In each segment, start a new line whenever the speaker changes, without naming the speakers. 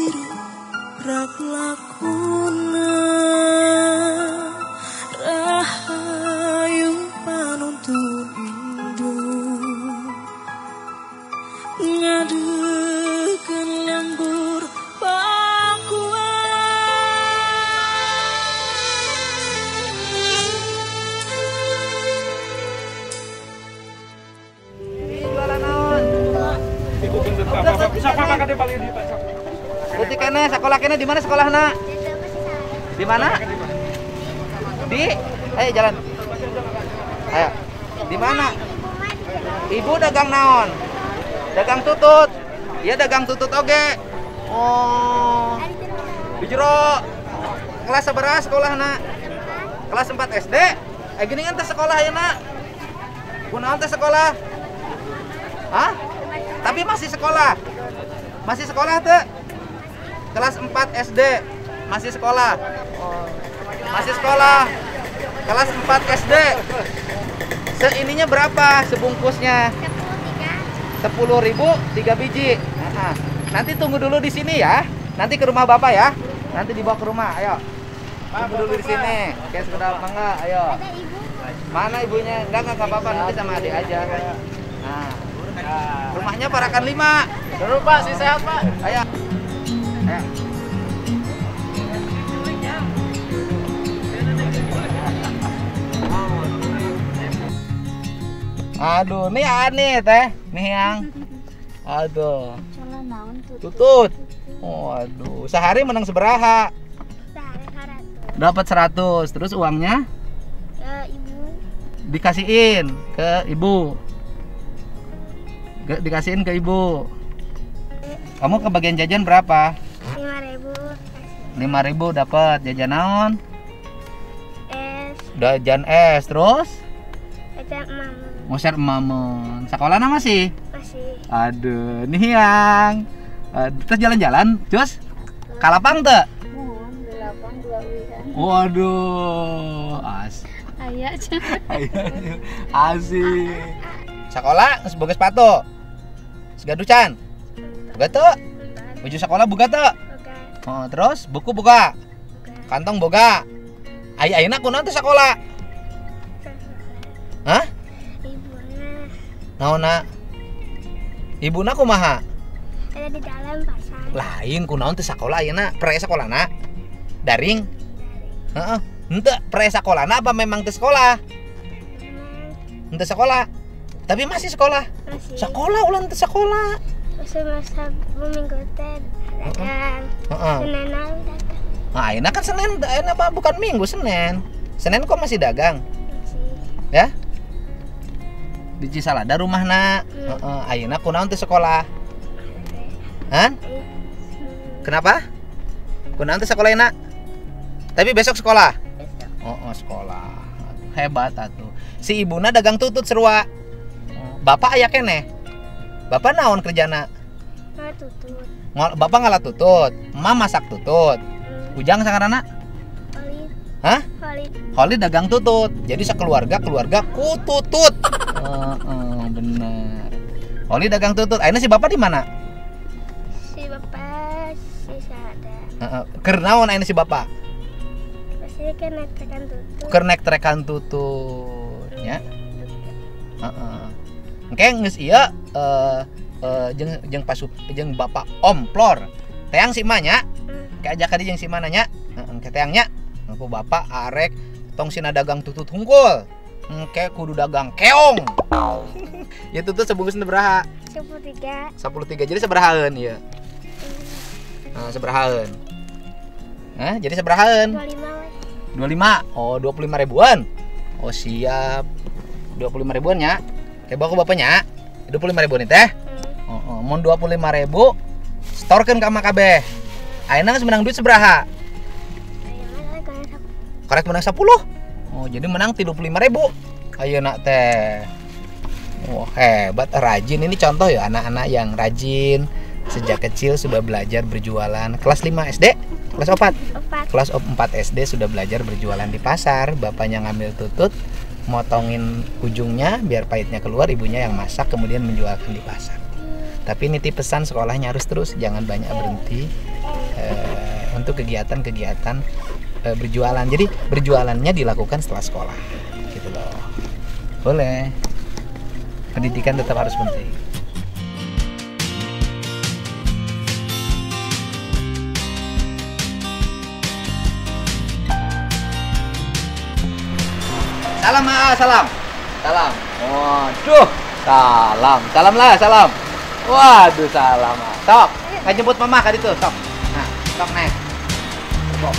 biru rak lakuna rahayu panuntun indu ngadekeun lembur
Berarti kene sekolah kene di mana sekolahna? Di mana? Di ayo jalan. Ayo. Di mana? Ibu dagang naon? Dagang tutut. Iya dagang tutut oge. Oh. Di jero kelas sabaraha sekolahna? Kelas 4 SD. Geuningan teh sekolah ayeuna. Kunaon teh sekolah? Hah? Tapi masih sekolah. Masih sekolah tuh. Kelas 4 SD masih sekolah. Masih sekolah. Kelas 4 SD. Seininya berapa sebungkusnya? 10.000 3 biji. Nanti tunggu dulu di sini ya. Nanti ke rumah Bapak ya. Nanti dibawa ke rumah. Ayo. Tunggu dulu di sini. Oke, sudah apa enggak? Ayo. Mana ibunya? Enggak apa-apa, nanti sama adik aja. Nah. Rumahnya Parakan 5.
Dulu Pak, si sehat Pak.
Ayo. Ayo. Aduh, nih aneh teh, nih yang. Aduh. Tutut. Oh, aduh. Sehari menang seberaha? Dapat 100. Terus uangnya?
Ke ibu.
Dikasihin ke ibu. Dikasihin ke ibu. Kamu kebagian jajan berapa?
5.000.
5.000 dapat. Jajan naon?
Es.
Jajan es. Terus?
Jajan mamun.
Moser mamun. Sekolahnya masih?
Masih.
Aduh, nih yang. Terus jalan-jalan, Cus? Kalapang tuh?
8 2
Waduh,
Aya aja.
Asik. Sekolah boga sepatu. Segaducan. Boga tuh. Baju sekolah boga tuh. Oh, terus buku boga. Kantong boga. Ayeuna kunaon teh sekolah? Hah?
Ibunya
Naonna? Ibuna kumaha?
ada di dalam pasar.
Lain kunaon teh sekolah ayeuna? Pre sekolahna? Daring? Heeh. Henteu pre sekolahna apa memang teh sekolah? Henteu sekolah. Tapi masih sekolah.
Masih.
Sekolah ulang teh sekolah.
Masa minggu teh datang.
Heeh.
Senin datang.
Nah, ayeuna kan Senin, ayeuna bukan Minggu, Senin. Senin kok masih dagang?
Masih.
Ya? Di Cisalada rumahna. Heeh, ayeuna kunaon teh sekolah? Han? Kenapa? Kunaon teh sekolah ayeuna? Tapi besok sekolah.
Besok.
Oh, sekolah. Aduh, hebat atuh. Si ibuna dagang tutut serua. Bapak aya keneh. Bapak naon kerjana?
Mau tutut.
Bapak ngalah tutut, emak masak tutut. Ujang sangarana?
Holid.
Hah?
Holid.
Holid dagang tutut. Jadi keluarga ku tutut. Bener. Holid dagang tutut. Ayeuna si Bapak di mana?
Si bapak si sada.
Keur naon ayeuna si Bapak?
Pasti kan tekan tutut.
Keur nek trekan tutut nya. Engke geus ieu jeung Bapak Omplor. Teang si emak nya. Kayak ajak ka jeung si mana nya. Engke teang nya. Aku Bapak arek tong sina dagang tutut hungkul. Engke kudu dagang keong. Ya tutut sebungkus beraha?
13.
13. Jadi sabarahaeun ieu? Nah, sabarahaeun? Hah, jadi sabarahaeun?
25.
25. Oh, 25 ribuan. Oh, siap. 25 ribuan nya. Kayak baku bapaknya 25 ribu nih teh. Mau 25 ribu storkeun ka emak kabeh. Ayeuna geus menang duit sabaraha? Korek menang 10. Oh, jadi menang 35 ribu. Ayeuna teh. Wah, hebat, rajin. Ini contoh ya anak-anak yang rajin sejak kecil sudah belajar berjualan. Kelas 5 SD? Kelas 4? Kelas 4 SD sudah belajar berjualan di pasar. Bapaknya ngambil tutut, motongin ujungnya biar pahitnya keluar, ibunya yang masak kemudian menjualkan di pasar. Tapi nitip pesan sekolahnya harus terus, jangan banyak berhenti. untuk kegiatan-kegiatan berjualan. Jadi berjualannya dilakukan setelah sekolah, gitu loh. Boleh. Pendidikan tetap harus penting. Salam, salam. Salam. Waduh, salam. Salam lah, salam. Waduh, salam. Sok, nggak jemput mama kali itu, sok. Nah, sok naik. Sok.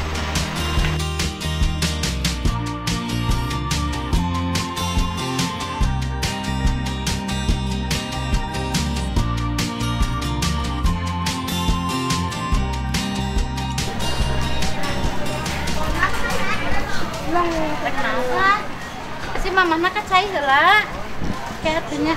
Kenapa? Si mama nak cai heula. Kayak artinya.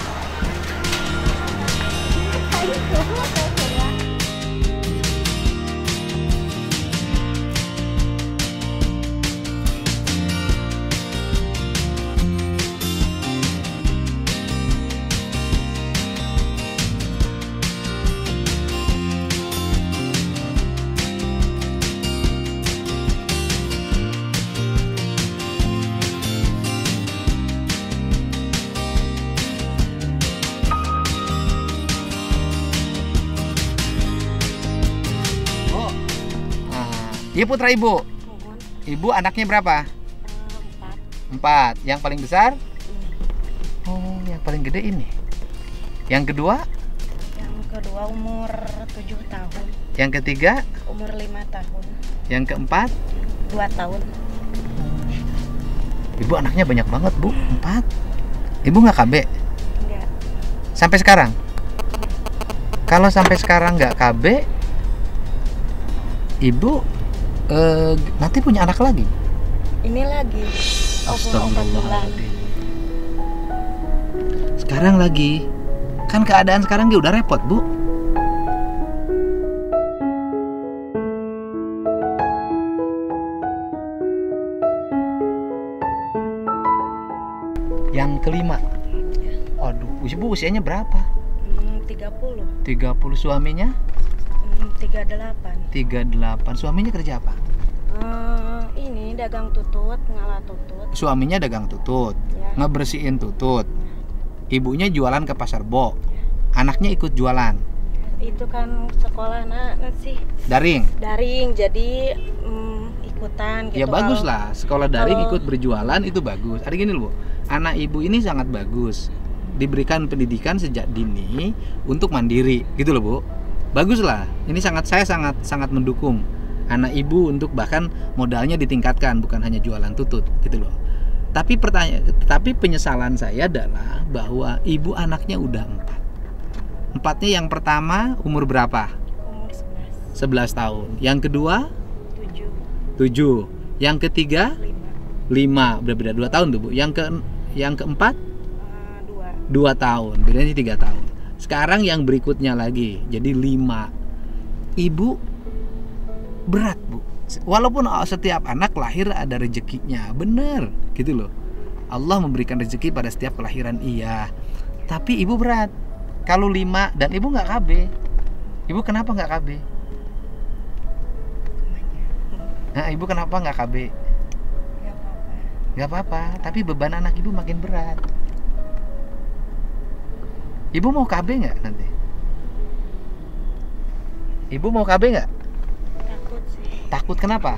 Iya putra ibu. Ibu anaknya berapa? 4. Yang paling besar? Oh, yang paling gede ini. Yang kedua?
Yang kedua umur 7 tahun.
Yang ketiga?
Umur 5 tahun.
Yang keempat?
2 tahun.
Ibu anaknya banyak banget, Bu. 4. Ibu nggak KB?
Enggak.
Sampai sekarang? Kalau sampai sekarang nggak KB, Ibu nanti punya anak lagi?
Ini lagi.
Astagfirullahaladzim. Sekarang lagi. Kan keadaan sekarang dia udah repot, Bu. Yang kelima. Aduh, Ibu usianya berapa?
30.
30. Suaminya?
38.
38. Suaminya kerja apa?
Ini dagang tutut, ngalah tutut.
Suaminya dagang tutut,
Ya.
ngebersihin tutut. Ibunya jualan ke pasar Bo. Anaknya ikut jualan.
Itu kan sekolah sih
Daring.
jadi ikutan gitu.
Ya bagus
Kalau-
lah, sekolah daring
kalau-
ikut berjualan itu bagus. Ada gini loh, Bu. Anak ibu ini sangat bagus. Diberikan pendidikan sejak dini untuk mandiri, gitu loh, Bu. Bagus lah. Ini saya sangat mendukung anak ibu untuk bahkan modalnya ditingkatkan, bukan hanya jualan tutut, gitu loh. Tapi penyesalan saya adalah bahwa ibu anaknya udah 4. 4-nya yang pertama umur berapa?
Umur 11.
11 tahun. Yang kedua
7.
7. Yang ketiga
5.
5. Berbeda 2 tahun tuh, Bu. Yang keempat
2.
2 tahun. Bedanya 3 tahun. Sekarang yang berikutnya lagi jadi 5. Ibu berat, Bu. Walaupun setiap anak lahir ada rezekinya, bener gitu loh. Allah memberikan rezeki pada setiap kelahiran, iya. Tapi ibu berat. Kalau 5 dan ibu nggak KB. Ibu kenapa nggak KB? Nah, ibu kenapa nggak KB? Nggak apa-apa. Tapi beban anak ibu makin berat. Ibu mau KB nggak nanti? Ibu mau KB nggak?
Takut sih.
Takut kenapa?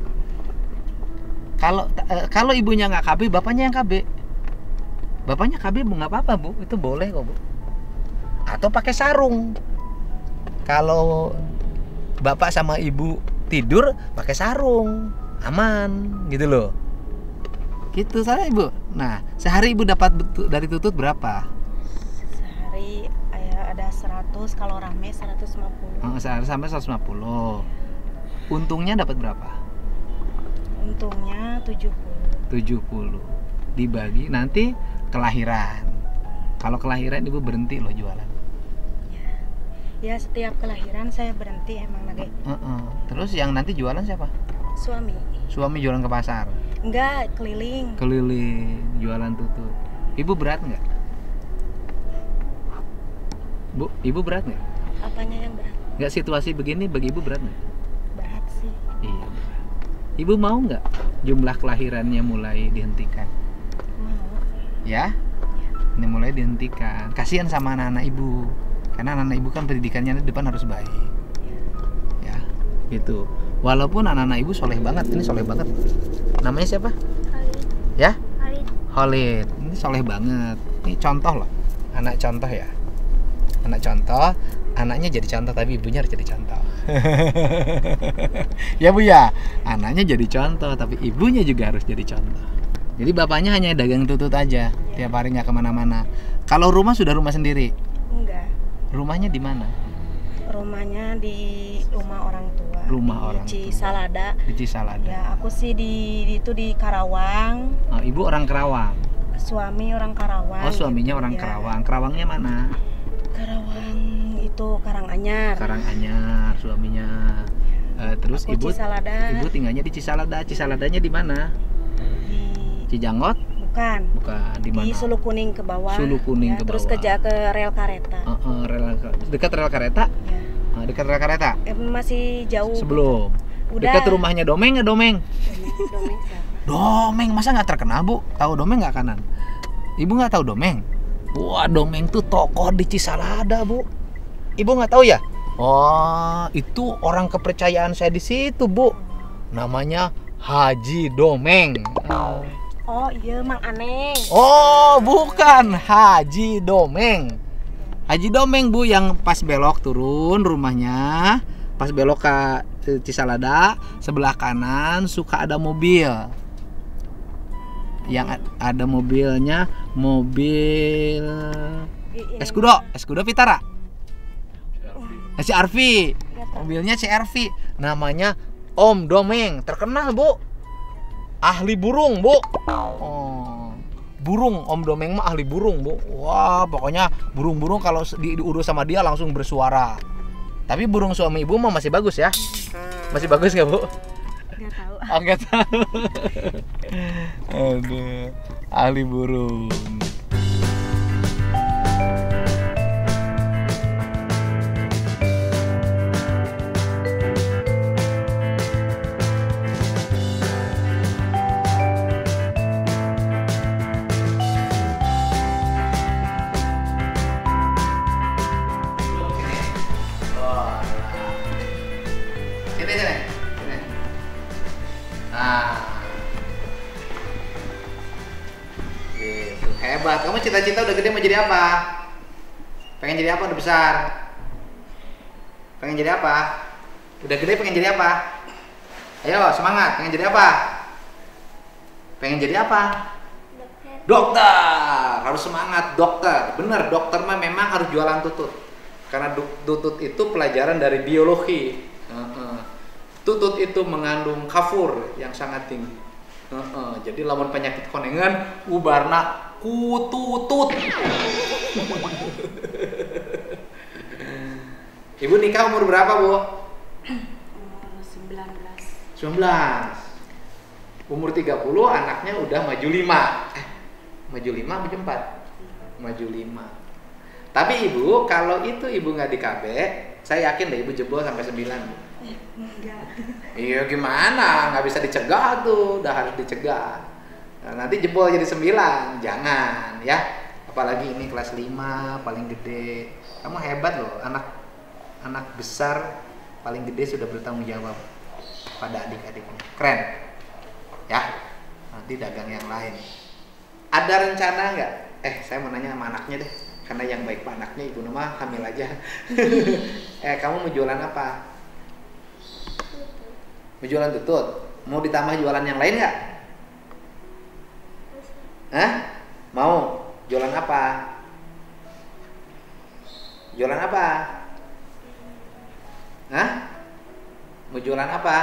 Kalau ibunya nggak KB, bapaknya yang KB. Bapaknya KB nggak apa-apa, Bu. Itu boleh kok, Bu. Atau pakai sarung. Kalau bapak sama ibu tidur pakai sarung, aman gitu loh. Gitu saya, Ibu. Nah, sehari ibu dapat dari tutut berapa?
Sehari ada 100, kalau rame 150.
Sehari sampai 150. Untungnya dapat berapa?
Untungnya 70.
70. Dibagi nanti kelahiran. Kalau kelahiran ibu berhenti loh jualan.
Ya setiap kelahiran saya berhenti emang lagi.
Terus yang nanti jualan siapa?
Suami.
Suami jualan ke pasar.
Enggak, keliling.
Keliling jualan tutut. Ibu berat nggak? Bu, ibu berat nggak?
Apanya yang berat?
Nggak, situasi begini bagi ibu berat nggak?
Berat sih.
Iya. Ibu mau nggak jumlah kelahirannya mulai dihentikan?
Mau.
Ya? Ini mulai dihentikan. Kasihan sama anak-anak ibu. Karena anak-anak ibu kan pendidikannya di depan harus baik. Ya, gitu. Walaupun anak-anak ibu soleh banget, ini soleh banget. Namanya siapa?
Khalid.
Ya?
Khalid.
Khalid. Ini soleh banget. Ini contoh loh. Anak contoh ya. Anak contoh, anaknya jadi contoh tapi ibunya harus jadi contoh. Ya Bu ya, anaknya jadi contoh tapi ibunya juga harus jadi contoh. Jadi bapaknya hanya dagang tutut aja, tiap hari nggak kemana-mana. Kalau rumah sudah rumah sendiri.
Enggak.
Rumahnya di mana?
Rumahnya di rumah orang tua.
Rumah
di
orang tua.
Cisalada.
Di Cisalada.
Ya, aku sih itu di Karawang.
Oh, ibu orang Kerawang.
Suami orang Karawang.
Oh, suaminya
gitu,
orang
ya.
Kerawang. Kerawangnya mana?
Karawang itu Karanganyar.
Karanganyar suaminya. Terus
Aku
ibu
Cisalada.
ibu tinggalnya di Cisalada. Cisaladanya di mana?
Di
Cijanggot?
bukan.
Bukan, di mana?
Di Sulu Kuning ke bawah.
Sulu Kuning ke
Terus
bawah.
kerja ke rel kereta.
Dekat rel kereta?
Ya.
Dekat rel kereta?
Masih jauh.
Sebelum.
Udah.
Dekat rumahnya Domeng nggak Domeng?
Domeng siapa?
Domeng, masa nggak terkenal Bu? Tahu Domeng nggak kanan? Ibu nggak tahu Domeng? Wah, Domeng tuh tokoh di Cisalada Bu. Ibu nggak tahu ya? Oh, itu orang kepercayaan saya di situ Bu. Namanya Haji Domeng.
Oh iya, Mang Aneng.
Oh, bukan Haji Domeng. Haji Domeng Bu yang pas belok turun rumahnya, pas belok ke Cisalada, sebelah kanan suka ada mobil. Yang ada mobilnya mobil Escudo Vitara. CR-V. Mobilnya CR-V. Namanya Om Domeng, terkenal Bu. Ahli burung Bu. Oh, burung Om Domeng mah ahli burung Bu. Wah, pokoknya burung-burung kalau diurus sama dia langsung bersuara. Tapi burung suami ibu mah masih bagus ya? Masih bagus nggak Bu?
Nggak tahu.
Oh, nggak tahu. Aduh, ahli burung. Sini. Nah, gitu. Hebat. Kamu cita-cita udah gede mau jadi apa? Pengen jadi apa udah besar? Pengen jadi apa? Udah gede pengen jadi apa? Ayo semangat. Pengen jadi apa? Pengen jadi apa? Dokter. Harus semangat dokter. Bener, dokter mah memang harus jualan tutut. Karena tutut itu pelajaran dari biologi. Tutut itu mengandung kafur yang sangat tinggi. Jadi lawan penyakit konengan ubarna kututut. Ibu nikah umur berapa Bu?
Umur 19.
19. Umur 30 anaknya udah maju 5. Maju 5 maju 4. Maju 5. Tapi ibu kalau itu ibu nggak di KB, saya yakin deh ibu jebol sampai 9 Bu.
Enggak.
Iya gimana, nggak bisa dicegah tuh, udah harus dicegah. Nah, nanti jebol jadi 9, jangan ya. Apalagi ini kelas 5 paling gede. Kamu hebat loh, anak besar paling gede sudah bertanggung jawab pada adik-adiknya. Keren ya. Nanti dagang yang lain. Ada rencana nggak? Saya mau nanya sama anaknya deh, karena yang baik pak anaknya, ibu nama hamil aja. Kamu mau jualan apa? Mau jualan tutut? Mau ditambah jualan yang lain nggak? Hah? Mau? Jualan apa? Jualan apa? Hah? Mau jualan apa?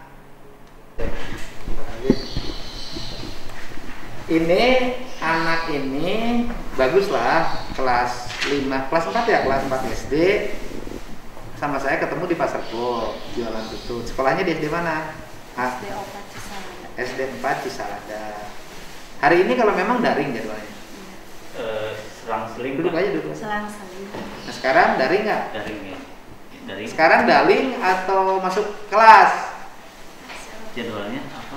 Ini anak ini bagus lah, kelas 5, kelas 4 ya, kelas 4 SD. Sama saya ketemu di Pasar Bo, jualan tutut. Sekolahnya di SD mana?
SD 4 Cisalada.
SD 4 Cisalada. Hari ini kalau memang daring jadwalnya?
Selang-seling
Duduk aja dulu.
Selang-seling.
Nah sekarang daring nggak?
daring ya.
Sekarang daring atau masuk kelas?
Jadwalnya apa?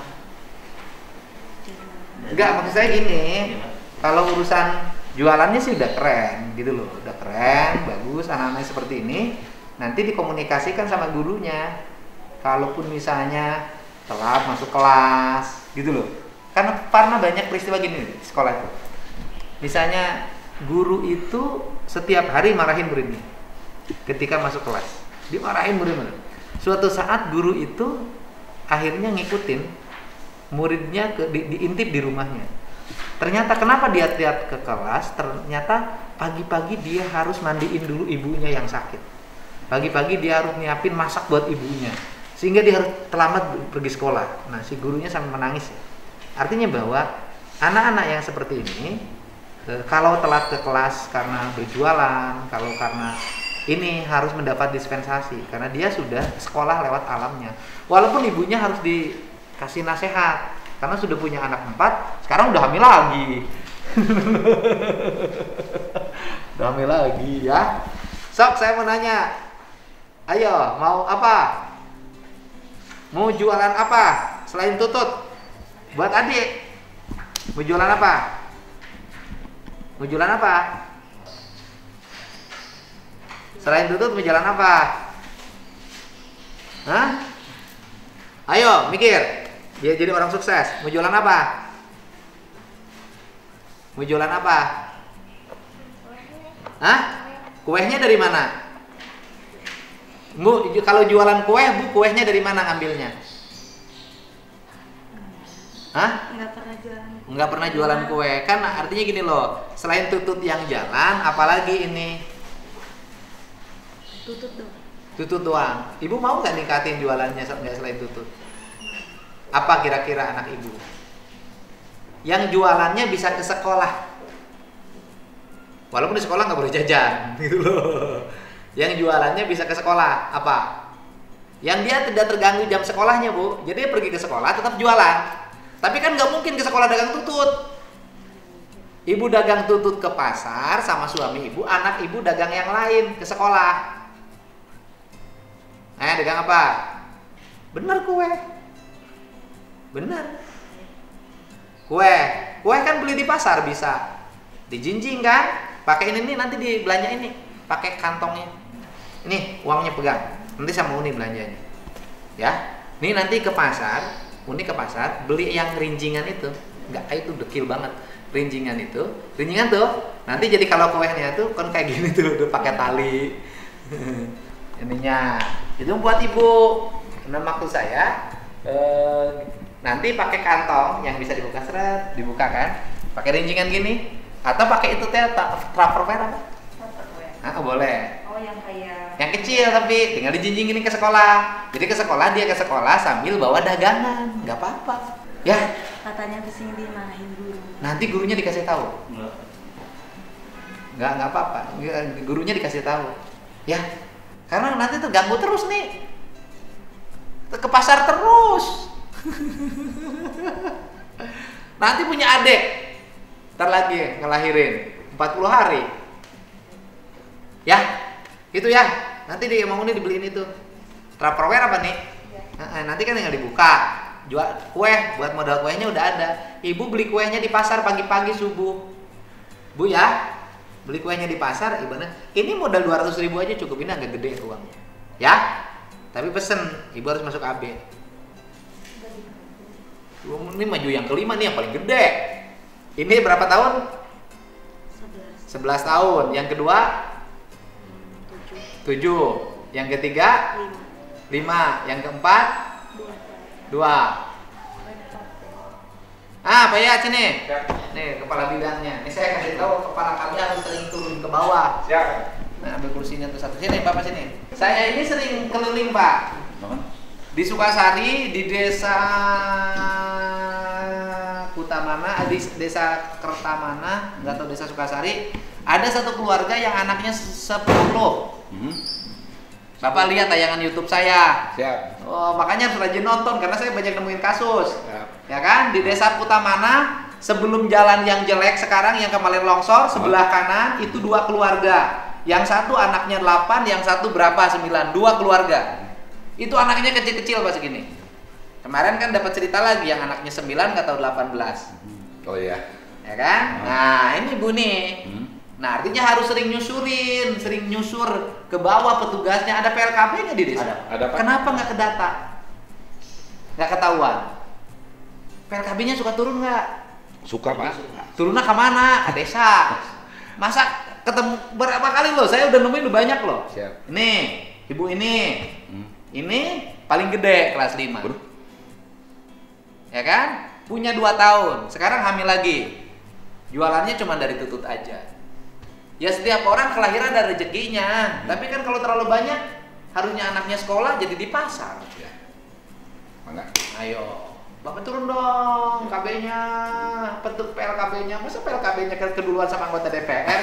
Enggak, maksud saya gini. Kalau urusan jualannya sih udah keren gitu loh, udah keren, bagus, anak-anaknya seperti ini. Nanti dikomunikasikan sama gurunya. Kalaupun misalnya telat masuk kelas, gitu loh. Karena banyak peristiwa gini di sekolah itu. Misalnya guru itu setiap hari marahin muridnya. Ketika masuk kelas, dimarahin murid-murid. Suatu saat guru itu akhirnya ngikutin muridnya diintip di rumahnya. Ternyata kenapa dia tiap ke kelas? Ternyata pagi-pagi dia harus mandiin dulu ibunya yang sakit. Pagi-pagi dia harus nyiapin masak buat ibunya. Sehingga dia harus terlambat pergi sekolah. Nah, si gurunya sampai menangis. Artinya bahwa anak-anak yang seperti ini, kalau telat ke kelas karena berjualan, kalau karena ini harus mendapat dispensasi karena dia sudah sekolah lewat alamnya. Walaupun ibunya harus dikasih nasihat karena sudah punya anak 4, sekarang udah hamil lagi. Udah hamil lagi ya. Sok, saya mau nanya. Ayo, mau apa? Mau jualan apa selain tutut? Buat adik. Mau jualan apa? Mau jualan apa? Selain tutut mau jualan apa? Hah? Ayo, mikir. Dia jadi orang sukses. Mau jualan apa? Mau jualan apa? Hah? Kuehnya dari mana? Bu, kalau jualan kue, Bu, kuehnya dari mana ngambilnya? Hah? Nggak pernah jualan kue. Kan artinya gini loh, selain tutut yang jalan, apalagi ini? Tutut doang. Ibu mau nggak ningkatin jualannya nggak selain tutut? Apa kira-kira anak ibu? Yang jualannya bisa ke sekolah. Walaupun di sekolah nggak boleh jajan, gitu loh. Yang jualannya bisa ke sekolah, apa? Yang dia tidak terganggu jam sekolahnya, Bu. Jadi dia pergi ke sekolah tetap jualan. Tapi kan nggak mungkin ke sekolah dagang tutut. Ibu dagang tutut ke pasar sama suami ibu, anak ibu dagang yang lain ke sekolah. Dagang apa? Bener kue. Bener. Kue kan beli di pasar bisa. Dijinjing kan? Pakai ini nih, nanti dibelanja ini. Pakai kantongnya. Ini uangnya pegang. Nanti sama Uni belanjanya. Ya. Nih nanti ke pasar, Uni ke pasar beli yang rinjingan itu. Enggak, itu dekil banget. Rinjingan tuh. Nanti jadi kalau kuenya tuh kan kayak gini tuh, udah pakai tali. Ininya. Itu buat ibu. Nah, maksud saya nanti pakai kantong yang bisa dibuka seret, dibuka kan? Pakai rinjingan gini atau pakai itu tupperware apa? Nah, boleh.
Oh, yang kayak
yang kecil tapi tinggal dijinjingin ke sekolah. Jadi ke sekolah dia ke sekolah sambil bawa dagangan, nggak apa-apa. Ya.
Katanya kesini dimarahin guru.
Nanti gurunya dikasih tahu. Nggak apa-apa. Gurunya dikasih tahu. Ya. Karena nanti terganggu terus nih. Ke pasar terus. Nanti punya adik. Ntar lagi ngelahirin 40 hari. Ya, itu ya. Nanti dia mau nih dibeliin itu. Tupperware apa nih? Nanti kan tinggal dibuka. Jual kue, buat modal kuenya udah ada. Ibu beli kuenya di pasar pagi-pagi subuh. Bu ya, beli kuenya di pasar, ibaratnya ini modal 200.000 aja cukup, ini agak gede uangnya. Ya, tapi pesen, ibu harus masuk AB. Ini maju yang kelima nih yang paling gede. Ini berapa tahun? 11 tahun. Yang kedua 7. Yang ketiga 5. Yang keempat 2. Pak ya, sini. Nih kepala bidangnya. Ini saya kasih tahu kepala kami harus sering turun ke bawah. Siap. Nah, ambil kursinya tuh satu. Sini Bapak sini. Saya ini sering keliling Pak. Di Sukasari, di desa Kutamana, di desa Kertamana, nggak tahu desa Sukasari, ada satu keluarga yang anaknya 10. Bapak lihat tayangan YouTube saya. Siap. Oh, makanya harus rajin nonton karena saya banyak nemuin kasus. Siap. Ya kan? Di desa Kutamana, sebelum jalan yang jelek sekarang yang kemarin longsor, sebelah kanan itu 2 keluarga. Yang satu anaknya 8, yang satu berapa? 9, 2 keluarga. Itu anaknya kecil-kecil pas segini. Kemarin kan dapat cerita lagi yang anaknya 9 nggak tahu 18.
Oh iya.
Ya kan? Nah, ini Bu nih. Nah, artinya harus sering nyusurin, sering nyusur ke bawah petugasnya. Ada PLKP-nya di desa?
Ada, Pak.
Kenapa nggak ke data? Nggak ketahuan. PLKB-nya suka turun nggak?
Suka, Pak.
Turunnya ke mana? Ke desa. Masa ketemu berapa kali loh? Saya udah nemuin banyak loh.
Siap.
Nih, ibu ini. Ini paling gede kelas 5. Ya kan? Punya 2 tahun. Sekarang hamil lagi. Jualannya cuma dari tutut aja. Ya setiap orang kelahiran ada rezekinya. Tapi kan kalau terlalu banyak, harusnya anaknya sekolah jadi di pasar.
Ya. Mana?
Ayo, Bapak turun dong KB-nya, bentuk PLKB-nya. Masa PLKB-nya keduluan sama anggota DPR?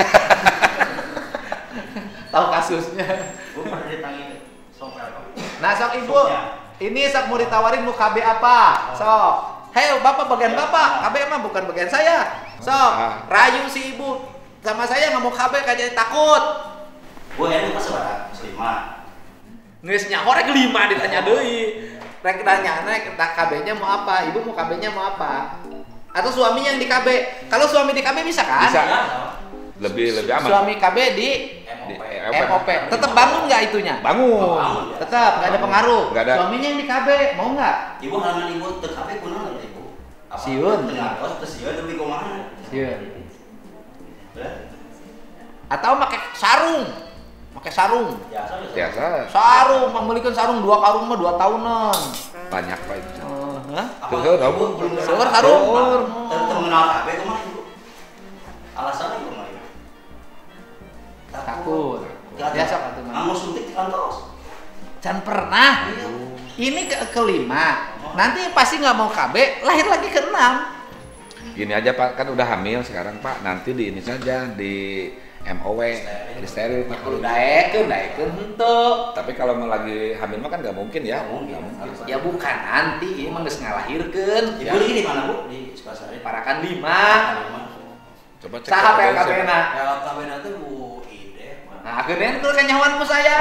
Tahu kasusnya.
Gue pernah ditanya soal
Nah, sok Ibu, ini sok mau ditawarin mau KB apa? Sok. Hei, Bapak bagian Bapak, KB mah bukan bagian saya. Sok, rayu si Ibu sama saya nggak mau KB kayak takut.
gue enak pas sebarang 5.
Nges nyahorek 5 ditanya deui. Rek nanya KB-nya mau apa? Ibu mau KB-nya mau apa? Atau suaminya yang di KB? Kalau suami di KB bisa kan?
Bisa. Lebih aman.
Suami KB di MOP. Tetap bangun nggak itunya?
Bangun.
Tetap nggak ada pengaruh.
Nggak ada.
Suaminya yang di KB mau nggak?
Ibu halangan ibu TKP kunaon lah ibu.
Siun.
Terus siun tapi kumaha?
Iya. Atau pakai sarung. Pakai sarung.
Biasa.
Sarung, membelikan sarung 2 karung mah 2 tahunan.
Banyak, Pak. Itu.
Hah?
Tuh, kamu.
Seueur sarung.
Terkenal KB kumaha ibu? Alasannya kumaha?
Takut. Biasa kan tuh.
Mau suntik kantos.
Jangan pernah. Ini kelima. Nanti pasti nggak mau KB, lahir lagi ke-6.
Gini aja, Pak, kan udah hamil sekarang, Pak. Nanti di ini saja di MOW, di steril, Pak.
Udah ekeun henteu.
Tapi kalau mau lagi hamil mah kan nggak mungkin ya.
Nggak mungkin.
Ya bukan nanti, emang geus ngalahirkeun.
Ibu lagi di mana bu? Di Sukasari.
Parakan 5.
Coba cek.
Saha PLKB-na?
PLKB nanti bu ide.
Nah, akhirnya itu kenyawanku saya.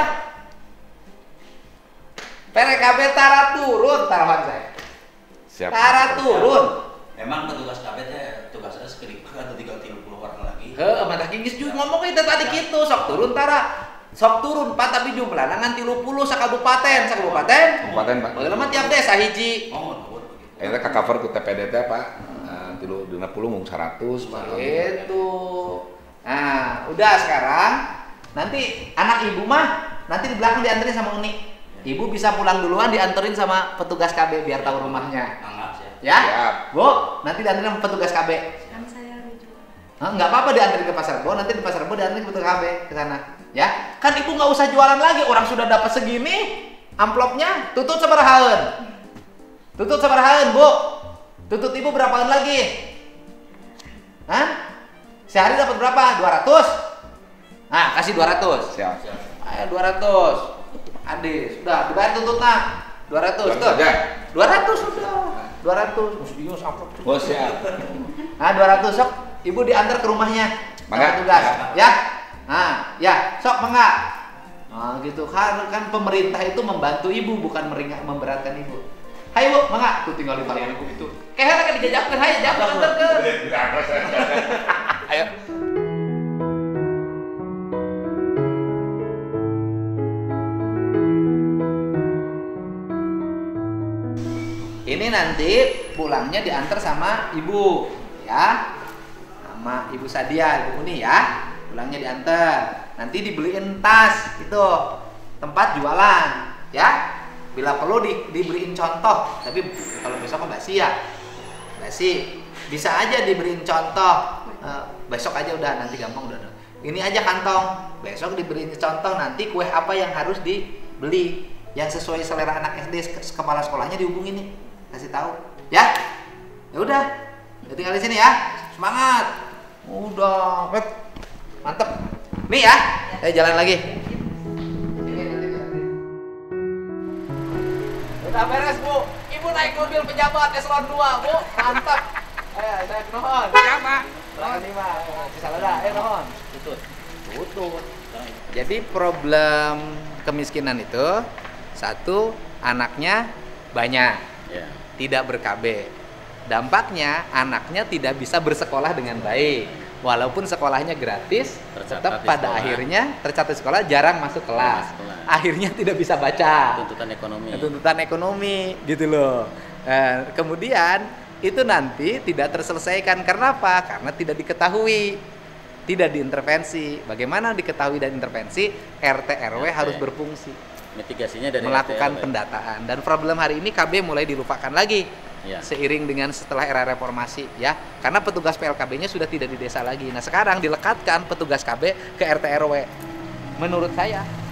PLKB tara turun taruhan saya.
Siap.
Tara turun.
Memang petugas KB teh tugasnya sekedip atau 30 orang lagi.
Heeh, mata kingis juga ngomong itu tadi gitu, sok turun tara. Sok turun Pak, tapi jumlahna ngan 30 sakabupaten.
Kabupaten, Pak.
Bageuna mah tiap desa hiji.
Oh,
Eta ka cover ku TPD teh, Pak. 30 mung 100, Pak.
Gitu. Nah, udah sekarang nanti anak ibu mah nanti di belakang dianterin sama Uni. Ibu bisa pulang duluan dianterin sama petugas KB biar tahu rumahnya.
Anggap sih.
Ya?
Siap.
Bu, nanti dianterin sama petugas KB.
Kan saya rujuk.
Nggak apa-apa dianterin ke pasar Bo, nanti di pasar Bo dianterin ke petugas KB ke sana. Ya? Kan ibu nggak usah jualan lagi, orang sudah dapat segini amplopnya, tutut sabarahaeun. Tutut sabarahaeun, Bu. Tutut ibu berapaan lagi? Hah? Sehari dapat berapa? 200? Nah, kasih 200.
Siap.
Ayo 200. Adis, sudah dibayar tututnya 200 tuh. 200 sudah. 200. Mesti bingung amplop.
Oh, siap.
Nah, 200 sok ibu diantar ke rumahnya.
Mangga.
Tugas, ya. Nah, ya, sok mangga. Nah, gitu kan pemerintah itu membantu ibu bukan memberatkan ibu. Hai Bu, mangga. Tuh tinggal di varian aku itu. Kayak kan dijajakan, hai, jangan antarkeun. Ayo. Ini nanti pulangnya diantar sama ibu, ya, sama ibu Sadia, ibu Uni ya. Pulangnya diantar, nanti dibeliin tas itu tempat jualan, ya. Bila perlu dibeliin contoh, tapi kalau besok nggak basi ya, basi. Bisa aja dibeliin contoh, besok aja udah, nanti gampang udah. Ini aja kantong, besok dibeliin contoh nanti kue apa yang harus dibeli, yang sesuai selera anak SD, kepala sekolahnya dihubungin nih. Kasih tahu, ya. Ya udah, tinggal di sini ya. Semangat. Udah, mantep. Nih ya, saya jalan lagi. Udah beres Bu. Ibu naik mobil pejabat eselon 2 Bu, mantap. Saya nuhun. Siapa? Belakang 5. Bisa ada, nuhun. Tutut. Jadi problem kemiskinan itu satu, anaknya banyak,
Ya.
tidak ber-KB. Dampaknya anaknya tidak bisa bersekolah dengan baik. Walaupun sekolahnya gratis,
Tercatat
tetap
di
pada
sekolah.
akhirnya tercatat di sekolah jarang masuk kelas.
Masuk kelas.
Akhirnya tidak bisa baca.
Tuntutan ekonomi.
Tuntutan ekonomi gitu loh. Kemudian itu nanti tidak terselesaikan karena apa? Karena tidak diketahui, tidak diintervensi. Bagaimana diketahui dan intervensi? RT RW harus berfungsi,
Mitigasinya dari
melakukan
RT RW.
pendataan. Dan problem hari ini KB mulai dilupakan lagi
Ya.
seiring dengan setelah era reformasi ya. Karena petugas PLKB-nya sudah tidak di desa lagi. Nah sekarang dilekatkan petugas KB ke RT RW. Menurut saya